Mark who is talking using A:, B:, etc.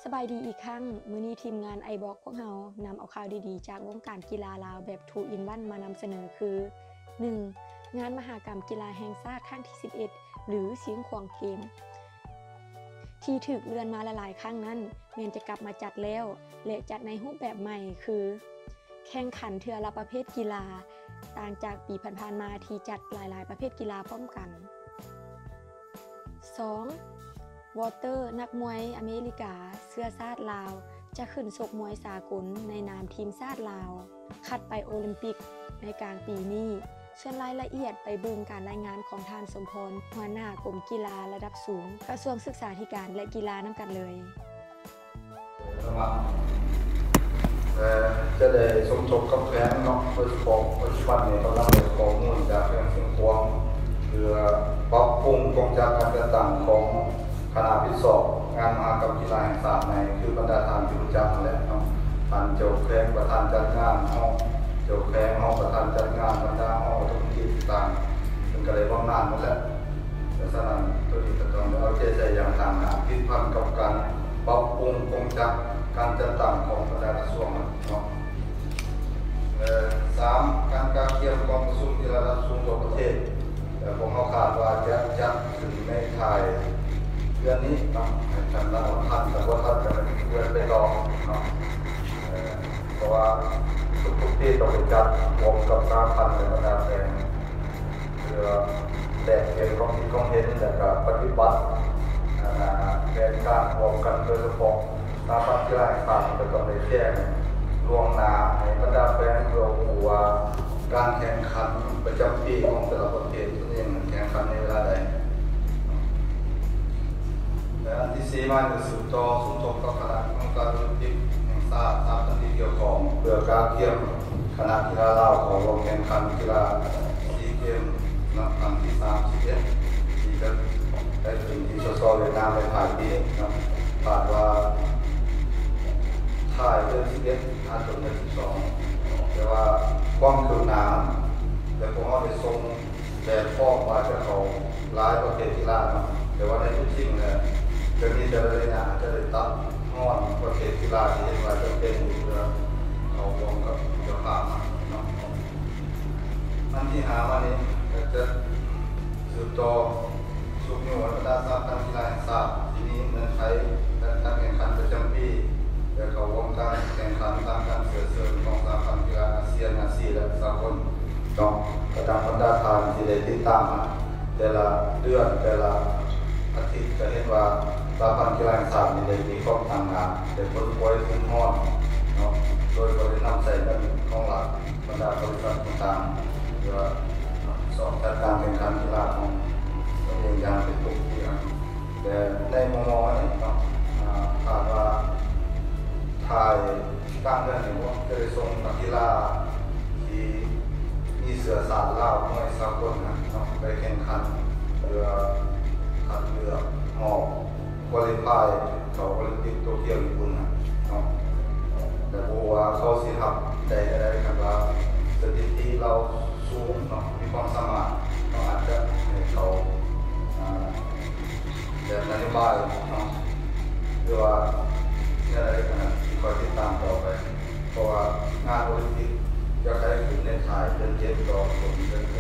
A: สบายดีอีกครั้งมื้อนี้ทีมงานไอบอกพวกเรานำเอาข่าวดีๆจากวงการกีฬาลาวแบบ2 in 1มานำเสนอคือ 1. งานมหกรรมกีฬาแห่งชาติครั้งที่11หรือเสียงขวางเกมที่ถูกเลื่อนมาหลายๆครั้งนั้นแม้นจะกลับมาจัดแล้วและจัดในรูปแบบใหม่คือแข่งขันเทื่อละประเภทกีฬาต่างจากปีผ่านๆมาที่จัดหลายๆประเภทกีฬาพร้อมกัน 2. วอเตอร์นักมวยอเมริกาเชื้อชาติลาวจะขึ้นชกมวยสากลในนามทีมชาติลาวคัดไปโอลิมปิกในกลางปีนี้ส่วนรายละเอียดไปเบิ่งการรายงานของท่านสมพรหัวหน้ากรมกีฬาระดับสูงกระทรวงศึกษาธิการและกีฬานำกันเลย
B: จะได้สมทบกับแผนเนาะโดยเฉพาะปัจจุบันนี้กำลังได้ข้อมูลจากแผนสิ่งพวงเพื่อปรับปรุงกองจากการจัดตั้งของคณะวิศวงานมหกรรมกีฬาแห่งชาติในคือบรรดาท่านที่รู้จักและเนาะท่านเจ้าแขวงประธานจัดงานห้องเจ้าแขวงห้องประธานจัดงานบรรดาห้องทุกที่ต่างๆมันก็ได้บำนาญหมดแล้วแต่ฉะนั้นตัวนี้ก็ต้องเอาใจใส่อย่างต่างหากคิดพันกับการปรับปรุงกองจากการจัดตั้งของบรรดากระทรวงเนาะ3. การเตรียมกองประชุมกีฬาระดับสูงทั่วประเทศผมเอาคาดว่าจะจัดขึ้นในไทยเดือนนี้เนาะท่านละท่านแต่ว่าท่านจะไม่เลื่อนไปรอเนาะเพราะว่าทุกที่ต้องไปจัดรวมกับ3,000ในบรรดาแฟนเพื่อแลกเปลี่ยนความคิดความเห็นและก็ปฏิบัติแผนการรวมกันโดยเฉพาะ3,000กีฬาแห่งชาติจะต้องได้แจ้งล่วงหน้าให้บรรดาแฟนรู้ว่าการแข่งขันประจำปีของแต่ละประเทศตัวเองแข่งขันในเวลาใดและอันที่4มาคือสืบต่อสมทบกับคณะกรรมการโอลิมปิกแห่งชาติตามที่เกี่ยวข้องเพื่อการเทียมคณะกีฬาลาวของลงแข่งขันกีฬาซีเกมส์ครั้งที่31ที่จะได้ถึงที่สสเวียดนามในภายปีนะคาดว่าถ่ายเดือน11อาจจะเดือน12แต่ว่าความคืบหน้าแต่พวกเขาได้ส่งแบบฟอร์มมาจากเขาหลายประเทศกีฬาเนาะแต่ว่าในทุกสิ่งเนี่ยจะมีแต่ละอย่างจะได้ตัดงอนประเภทกีฬาที่เห็นว่าจะเป็นอยู่เพื่อเขาลงกับเจ้าภาพเนาะอันที่หามานี้จะสืบต่อสุขนิวรรณดาสาขากีฬาแห่งชาติที่นี้เมืองไทยและการแข่งขันประจำปีโดยเขาวงการแข่งขันตามการเสือเสริญของสาขากีฬาอาเซียนและสากลต้องประจำบรรดาทานที่ได้ติดตามแต่ละเดือนแต่ละอาทิตย์จะเห็นว่าสาขากีฬาแห่งชาติมีความทำงานเป็นคนป่วยคุ้มห้อนเนาะโดยบริษัทใส่เงินของหลักบรรดาบริษัทต่างๆเพื่อสอบจัดการแข่งขันกีฬาของตัวเองอย่างเป็นทุกที่แต่ในมุมมองนี้เนาะคาดว่าไทยกลางเดือนนี้ว่าจะได้ส่งนักกีฬาที่มีเสือสารลาวมวยสากลนะไปแข่งขันเรือขัดเรือหอกวอลเลย์บอลเขาโอลิมปิกโตเกียวญี่ปุ่นนะแต่บัวเขาสิทับได้กันว่าสถิติเราสูงมีความสามารถเราอาจจะให้เขาแต่นโยบายหรือว่าอะไรกันนะคอยติดตามต่อไปเพราะว่างานโอลิมปิกจะใช้ขึ้นในไทยเดือน7 ต่อเดือน